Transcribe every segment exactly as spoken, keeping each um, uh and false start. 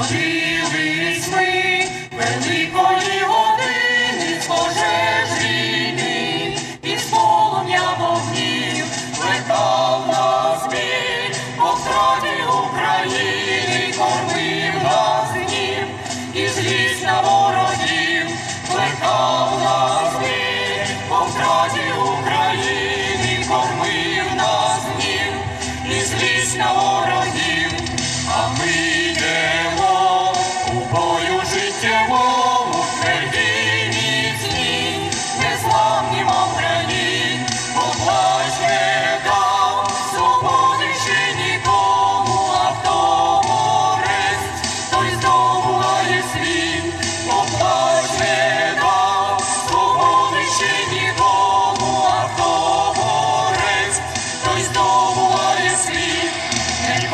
Дочились ми великої години, з пожеж війни, із полум'я вогнів, плекав нас біль, по втраті України, кормив нас гнів, і злість на ворогів, плекав нас біль, по втраті України, кормив нас гнів, і злість на ворогів, а ми йдемо у бою життєвому, тверді, міцні, незламні, мов граніт, поплач не дав свободи ще нікому, а в тому рест, той здобуває світ, поплач не дав свободи ще нікому, а в тому рест, той здобуває світ. Не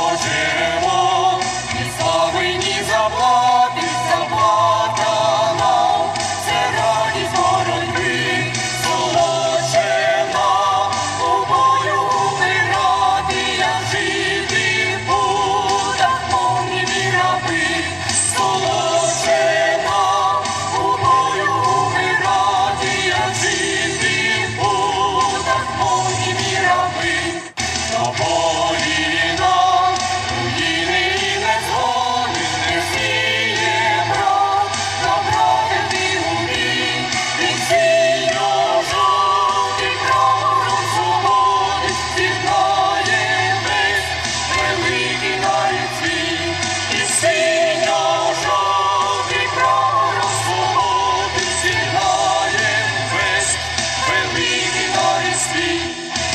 хочемо ні слави, ні заплати, заплата нам, це радість боротьби, солодше нам у бою умирати, як жити в путах, мов німі раби, солодше нам у бою умирати, як жити в путах, мов німі раби. До полі нам руїни і незгоди не сіє брат, направити у бій, від синьо-жовтий прапором свободи з'єднає весь великий навіть світ, і синьо-жовтий прапором свободи з'єднає весь великий навіть світ.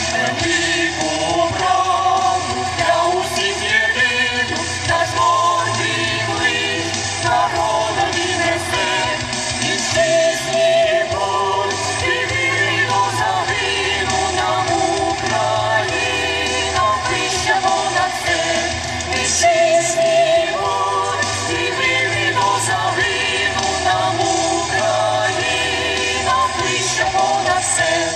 Велику правду для усіх єдину, наш гордий клич народові несе, і чесні боль, і вірі до загину нам Україна вища понад все, і чесні боль, і вірі до загину нам Україна вища понад все.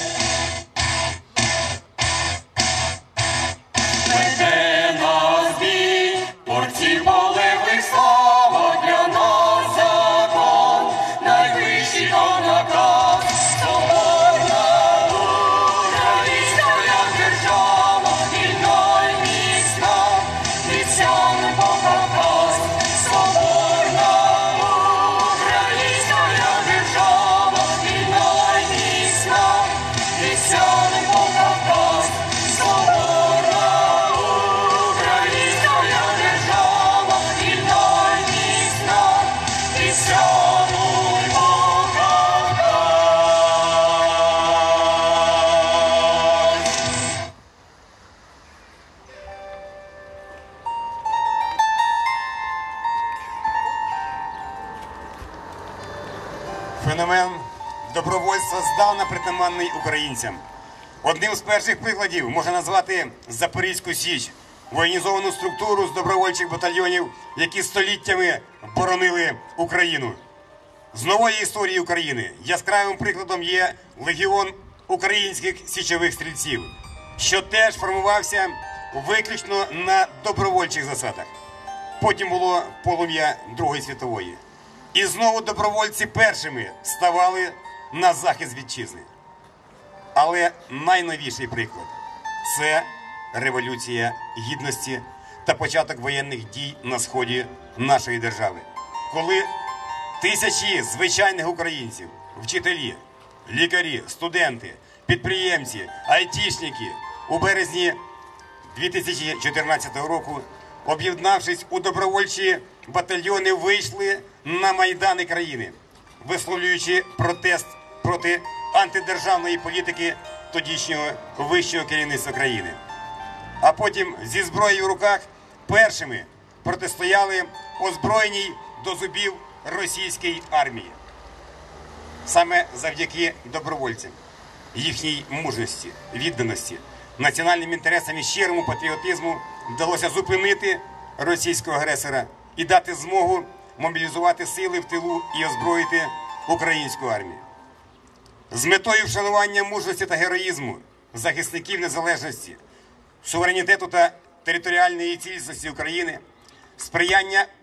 Веде нас бій, борців полеглих слава, для нас закон, найвищий то наказ. Соборна українська держава, вільна й міцна, вітчами Покавказ. Соборна українська держава, вільна й міцна, вітчами Покавказ. Соборна українська держава, вільна й міцна, вітчами Покавказ. Феномен добровольства здавна притаманний українцям. Одним з перших прикладів можна назвати Запорізьку Січ – воєнізовану структуру з добровольчих батальйонів, які століттями боронили Україну. З нової історії України яскравим прикладом є легіон українських січових стрільців, що теж формувався виключно на добровольчих засадах. Потім було полум'я Другої світової. І знову добровольці першими ставали на захист вітчизни. Але найновіший приклад – це Революція Гідності та початок воєнних дій на сході нашої держави. Коли тисячі звичайних українців, вчителі, лікарі, студенти, підприємці, айтішники у березні дві тисячі чотирнадцятого року, об'єднавшись у добровольчі батальйони, вийшли на майдани країни, висловлюючи протест проти антидержавної політики тодішнього вищого керівництва країни. А потім зі зброєю в руках першими протистояли озброєній до зубів російській армії. Саме завдяки добровольцям, їхній мужності, відданості, національним інтересам і щирому патріотизму вдалося зупинити російського агресора і дати змогу мобілізувати сили в тилу і озброїти українську армію. З метою вшанування мужності та героїзму захисників незалежності, суверенітету та територіальної цілісності України, сприяння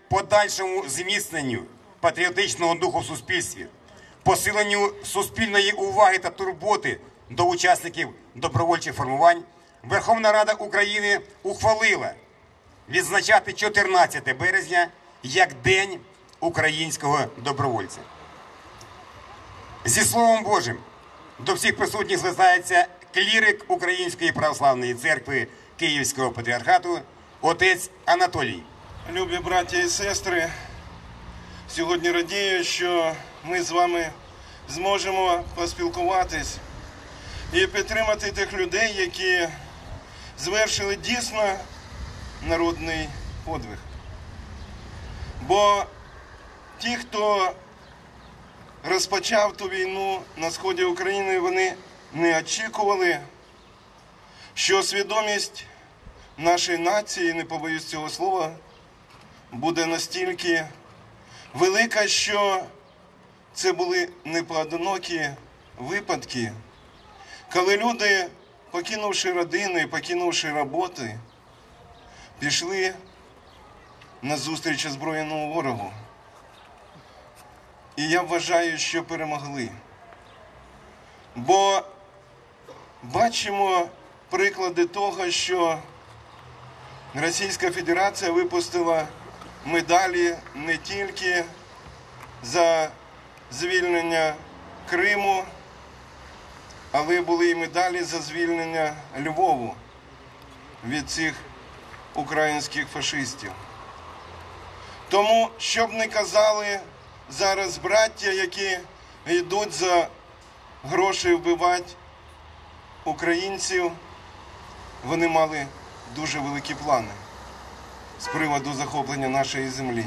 подальшому зміцненню патріотичного духу в суспільстві, посиленню суспільної уваги та турботи до учасників добровольчих формувань, Верховна Рада України ухвалила відзначати чотирнадцяте березня як День українського добровольця. Зі Словом Божим до всіх присутніх звертається клірик Української православної церкви Київського патріархату отець Анатолій. Любі браття і сестри, сьогодні радію, що ми з вами зможемо поспілкуватись і підтримати тих людей, які звершили дійсно народний подвиг. Бо ті, хто розпочав ту війну на сході України, вони не очікували, що свідомість нашої нації, не побоюсь цього слова, буде настільки велика, що це були непоодинокі випадки, коли люди, покинувши родини, покинувши роботи, пішли на зустріч озброєному ворогу. І я вважаю, що перемогли. Бо бачимо приклади того, що Російська Федерація випустила медалі не тільки за звільнення Криму, але були і медалі за звільнення Львову від цих українських фашистів. Тому, щоб не казали зараз браття, які йдуть за гроші вбивати українців, вони мали дуже великі плани з приводу захоплення нашої землі.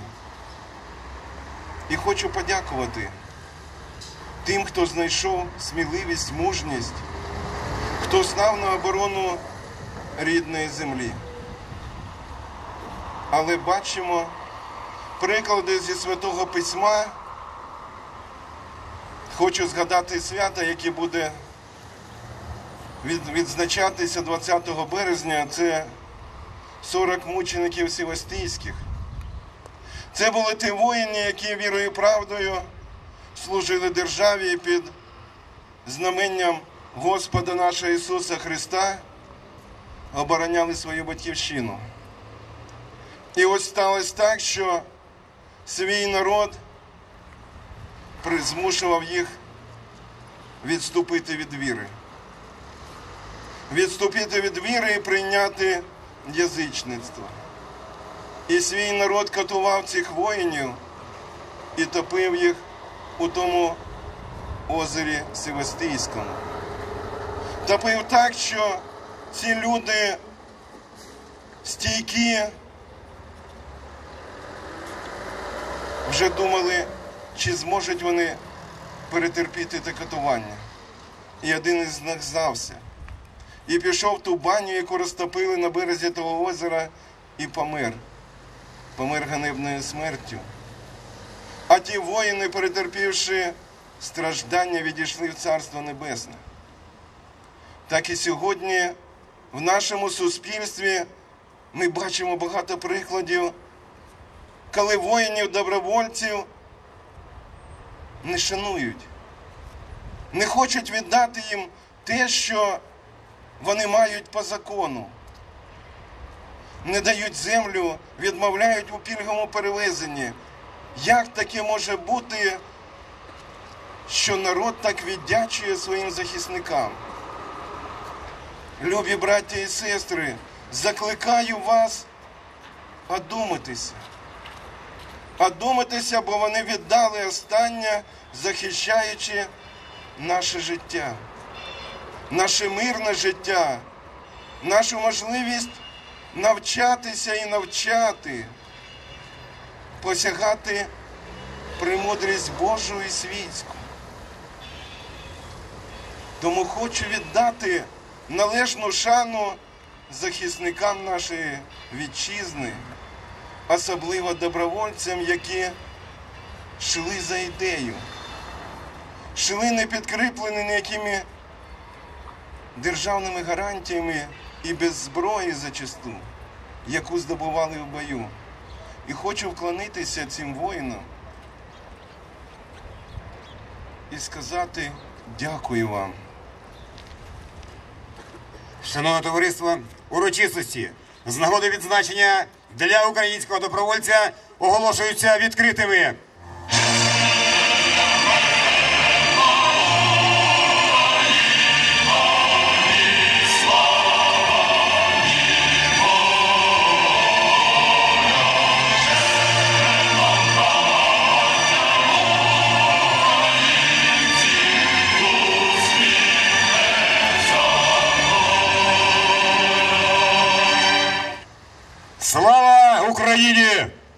І хочу подякувати тим, хто знайшов сміливість, мужність, хто став на оборону рідної землі. Але бачимо приклади зі Святого Письма. Хочу згадати свято, яке буде відзначатися двадцятого березня. Це сорок мучеників севастійських. Це були ті воїни, які вірою і правдою служили державі під знаменням Господа нашого Ісуса Христа, обороняли свою батьківщину. І ось сталося так, що свій народ змушував їх відступити від віри. Відступити від віри і прийняти язичництво. І свій народ катував цих воїнів і топив їх у тому озері Севастійському. Топив так, що ці люди стійкі вже думали, чи зможуть вони перетерпіти те катування. І один із них здався. І пішов в ту баню, яку розтопили на березі того озера, і помер. Помер ганебною смертю. А ті воїни, перетерпівши страждання, відійшли в Царство Небесне. Так і сьогодні в нашому суспільстві ми бачимо багато прикладів, коли воїнів, добровольців не шанують, не хочуть віддати їм те, що вони мають по закону. Не дають землю, відмовляють у пільговому перевезенні. Як таке може бути, що народ так віддячує своїм захисникам? Любі браття і сестри, закликаю вас одуматися. Одуматися, бо вони віддали останнє, захищаючи наше життя, наше мирне життя, нашу можливість навчатися і навчати, посягати премудрість Божу і світську. Тому хочу віддати належну шану захисникам нашої вітчизни, особливо добровольцям, які йшли за ідею, йшли не підкріплені ніякими державними гарантіями і без зброї зачасту, яку здобували в бою. І хочу вклонитися цим воїнам і сказати дякую вам. Шановне товариство, урочистості з нагоди відзначення для українського добровольця оголошуються відкритими. Слава Україні!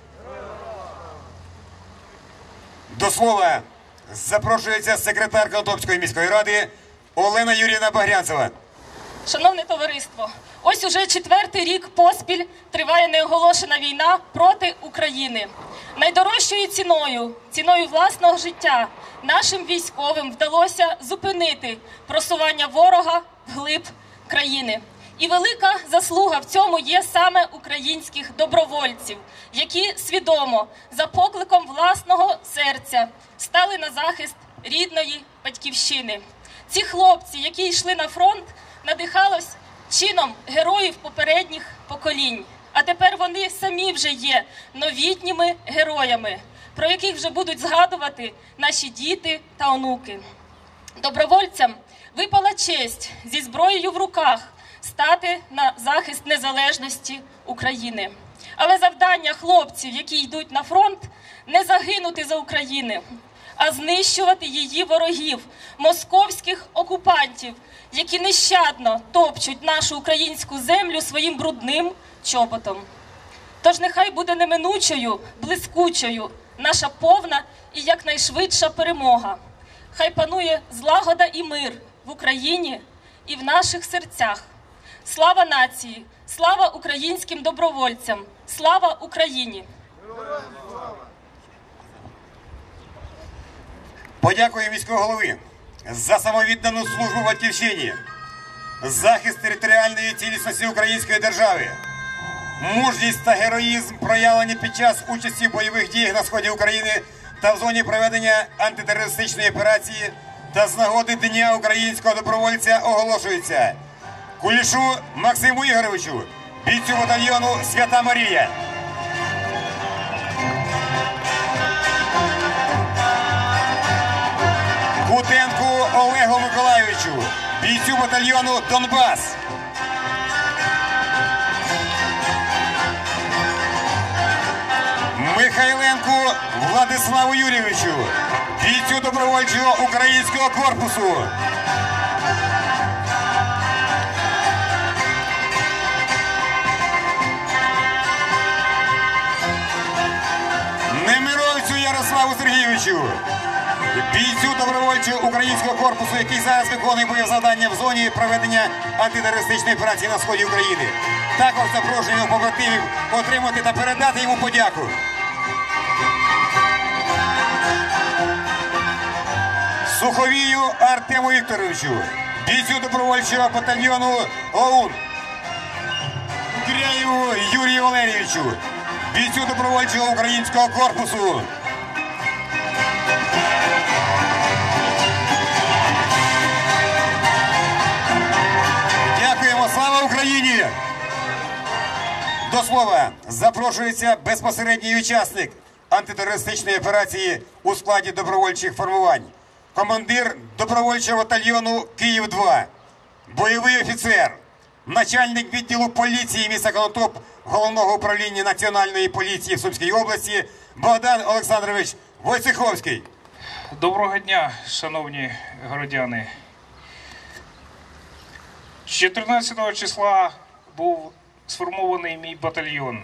До слова запрошується секретар Конотопської міської ради Олена Юріївна Багрянцева. Шановне товариство, ось уже четвертий рік поспіль триває неоголошена війна проти України. Найдорожчою ціною, ціною власного життя, нашим військовим вдалося зупинити просування ворога вглиб країни. І велика заслуга в цьому є саме українських добровольців, які свідомо, за покликом власного серця, стали на захист рідної батьківщини. Ці хлопці, які йшли на фронт, надихались чином героїв попередніх поколінь. А тепер вони самі вже є новітніми героями, про яких вже будуть згадувати наші діти та онуки. Добровольцям випала честь зі зброєю в руках стати на захист незалежності України. Але завдання хлопців, які йдуть на фронт, не загинути за Україну, а знищувати її ворогів, московських окупантів, які нещадно топчуть нашу українську землю своїм брудним чоботом. Тож нехай буде неминучою, блискучою наша повна і якнайшвидша перемога. Хай панує злагода і мир в Україні і в наших серцях. Слава нації, слава українським добровольцям, слава Україні! Подякую міського голови за самовіддану службу батьківщині, захист територіальної цілісності української держави, мужність та героїзм проявлені під час участі в бойових діях на сході України та в зоні проведення антитерористичної операції та з нагоди Дня українського добровольця оголошується Кулішу Максиму Ігоровичу, бійцю батальйону «Свята Марія». Кутенку Олегу Миколайовичу, бійцю батальйону «Донбас». Михайленку Владиславу Юрійовичу, бійцю добровольчого українського корпусу. Немировцю Ярославу Сергійовичу, бійцю добровольчого українського корпусу, який зараз виконує бойове завдання в зоні проведення антитерористичної операції на сході України. Також запрошуємо побратимів отримати та передати йому подяку. Суховію Артему Вікторовичу, бійцю добровольчого батальйону ОУН. Киряєву Юрію Валерійовичу, бійцю добровольчого українського корпусу. Дякуємо, слава Україні! До слова запрошується безпосередній учасник антитерористичної операції у складі добровольчих формувань. Командир добровольчого батальйону Київ два, бойовий офіцер, начальник відділу поліції міста Конотоп Головного управління Національної поліції в Сумській області Богдан Олександрович Войцеховський. Доброго дня, шановні городяни. З чотирнадцятого числа був сформований мій батальйон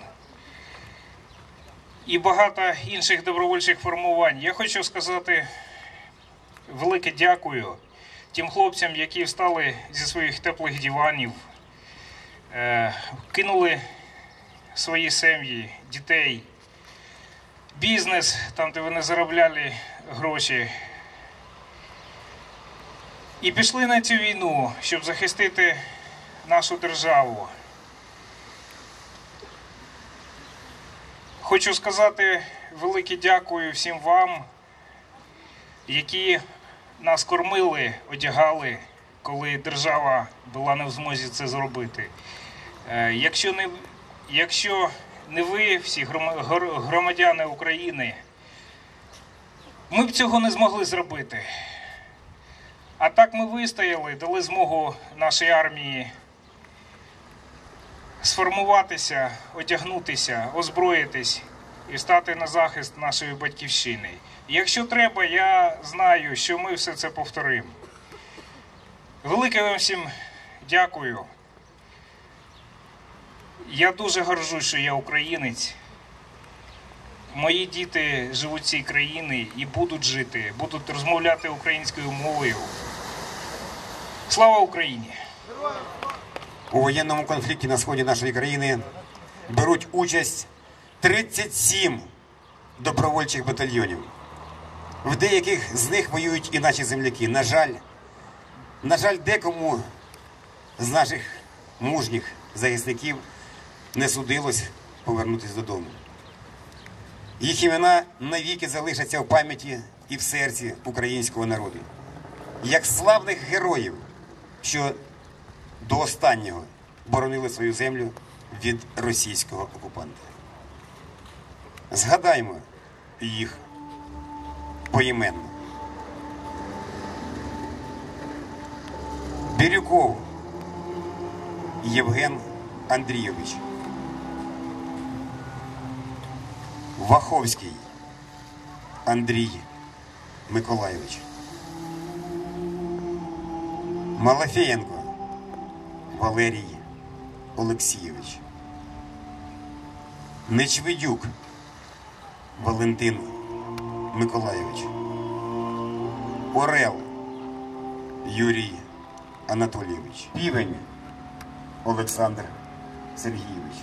і багато інших добровольчих формувань. Я хочу сказати велике дякую тим хлопцям, які встали зі своїх теплих диванів, кинули свої сім'ї, дітей, бізнес, там, де вони заробляли гроші, і пішли на цю війну, щоб захистити нашу державу. Хочу сказати велике дякую всім вам, які нас кормили, одягали, коли держава була не в змозі це зробити. Якщо не, якщо не ви, всі громадяни України, ми б цього не змогли зробити. А так ми вистояли, дали змогу нашій армії сформуватися, одягнутися, озброїтись і стати на захист нашої батьківщини. І якщо треба, я знаю, що ми все це повторимо. Велике вам всім дякую. Я дуже горджусь, що я українець. Мої діти живуть в цій країні і будуть жити, будуть розмовляти українською мовою. Слава Україні! У воєнному конфлікті на сході нашої країни беруть участь тридцять сім добровольчих батальйонів. В деяких з них воюють і наші земляки. На жаль, на жаль, декому з наших мужніх захисників не судилось повернутися додому. Їх імена навіки залишаться в пам'яті і в серці українського народу. Як славних героїв, що до останнього боронили свою землю від російського окупанта. Згадаймо їх поіменно. Бірюков Євген Андрійович, Ваховський Андрій Миколайович, Малафєєнко Валерій Олексійович, Нечвидюк Валентин Миколайович, Орел Юрій Анатолійович, Півень Олександр Сергійович,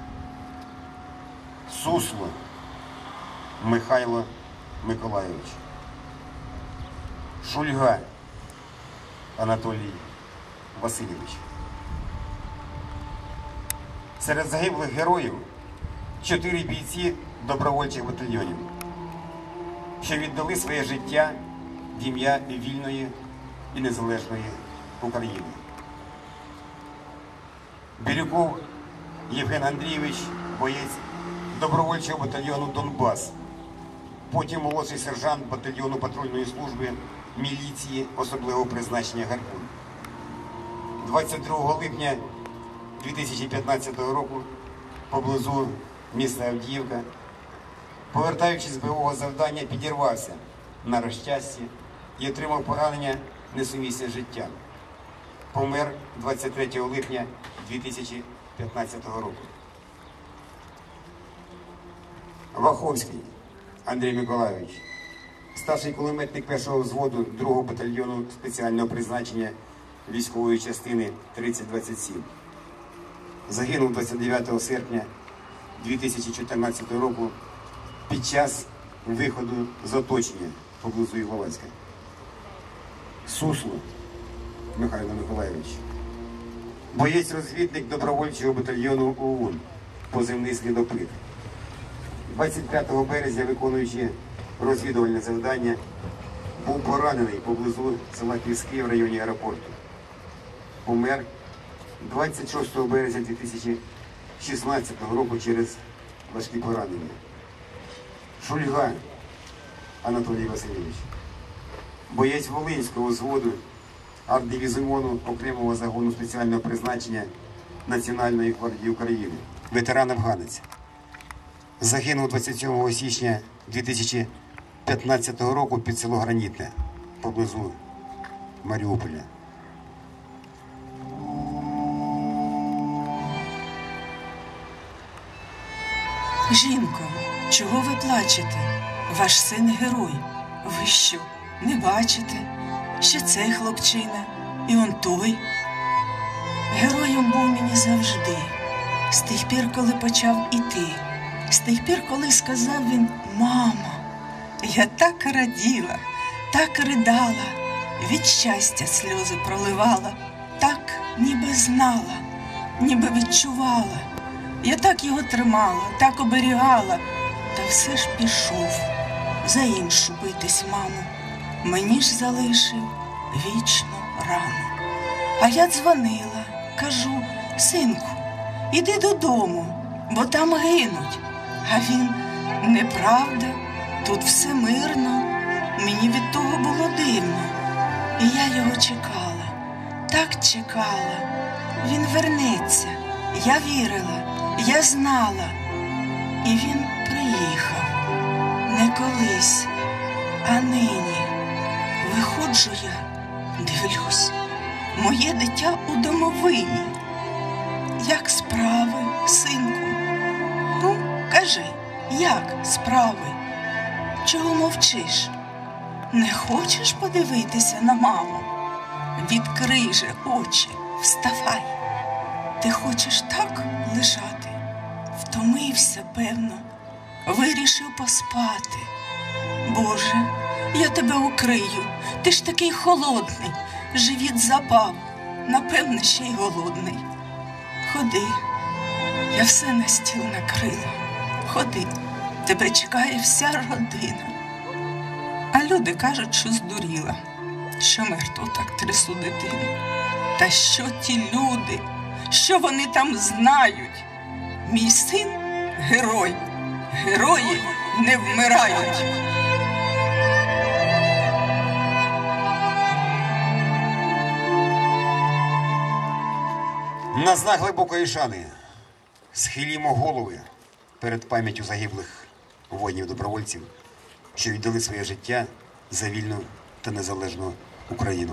Сусло Михайло Миколайович, Шульга Анатолій Васильович. Серед загиблих героїв чотири бійці добровольчих батальйонів, що віддали своє життя в ім'я вільної і незалежної України. Бірюков Євген Андрійович, боєць добровольчого батальйону «Донбас», потім молодший сержант батальйону патрульної служби міліції особливого призначення «Гарпун». двадцять другого липня дві тисячі п'ятнадцятого року поблизу міста Авдіївка, повертаючись з бойового завдання, підірвався на розчасті і отримав поранення несумісне з життям. Помер двадцять третього липня дві тисячі п'ятнадцятого року. Ваховський Андрій Миколайович, старший кулеметник першого взводу другого батальйону спеціального призначення військової частини тридцять двадцять сім. Загинув двадцять дев'ятого серпня дві тисячі чотирнадцятого року під час виходу з оточення поблизу Іловайська. Сусло Михайло Миколайович, боєць-розвідник добровольчого батальйону ОУН, позивний «Слідопит». двадцять п'ятого березня, виконуючи розвідувальне завдання, був поранений поблизу села Квіски в районі аеропорту. Помер двадцять шостого березня дві тисячі шістнадцятого року через важкі поранення. Шульга Анатолій Васильович, боєць Волинського взводу арт-дивізіону окремого загону спеціального призначення Національної гвардії України, ветеран-афганець. Загинув двадцять сьомого січня дві тисячі п'ятнадцятого року під село Гранітне, поблизу Маріуполя. Жінко, чого ви плачете? Ваш син герой. Ви що, не бачите? Ще цей хлопчина, і он той. Героєм був мені завжди, з тих пір, коли почав іти, з тих пір, коли сказав він «Мамо». Я так раділа, так ридала, від щастя сльози проливала, так ніби знала, ніби відчувала. Я так його тримала, так оберігала, Та все ж пішов за іншу битись маму. Мені ж залишив вічну рану. А я дзвонила, кажу: синку, іди додому, бо там гинуть. А він: неправда, тут все мирно. Мені від того було дивно. І я його чекала, так чекала. Він вернеться, я вірила, я знала. І він приїхав не колись, а нині. Виходжу я, дивлюсь, моє дитя у домовині. Як справи, синку? Ну, кажи, як справи? Чого мовчиш? Не хочеш подивитися на маму? Відкрий же очі, вставай. Ти хочеш так лежати? Втомився, певно, вирішив поспати. Боже, я тебе укрию, ти ж такий холодний, живіт запав, напевне, ще й голодний. Ходи, я все на стіл накрила. Ходи, тебе чекає вся родина. А люди кажуть, що здуріла, що мертво так трясу дитину. Та що ті люди, що вони там знають? Мій син – герой, герої не вмирають. На знак глибокої шани схилімо голови перед пам'яттю загиблих воїнів-добровольців, що віддали своє життя за вільну та незалежну Україну.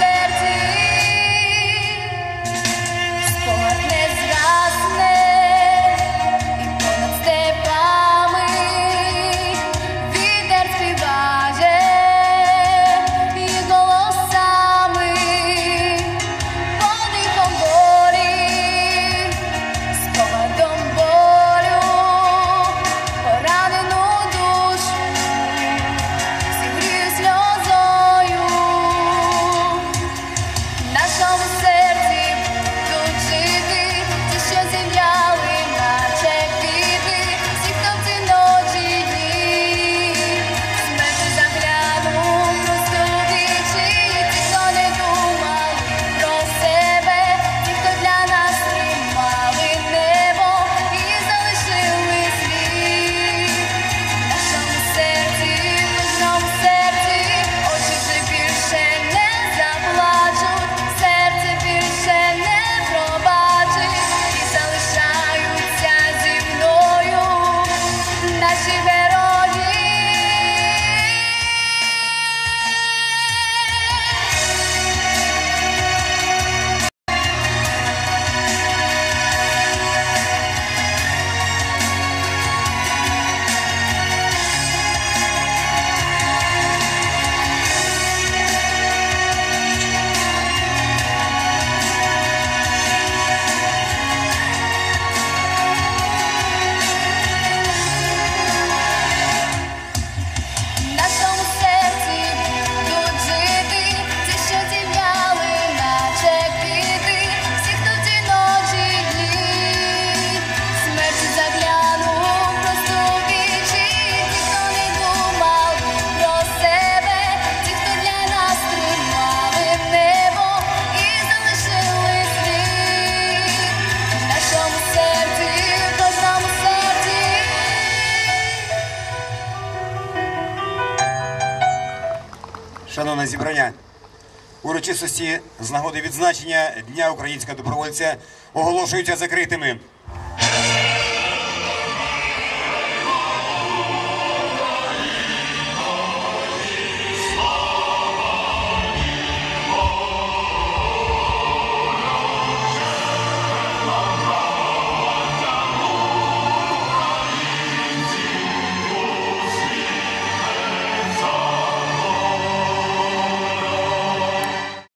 Спогад не згасне. зібрання. Урочистості з нагоди відзначення Дня українського добровольця оголошуються закритими.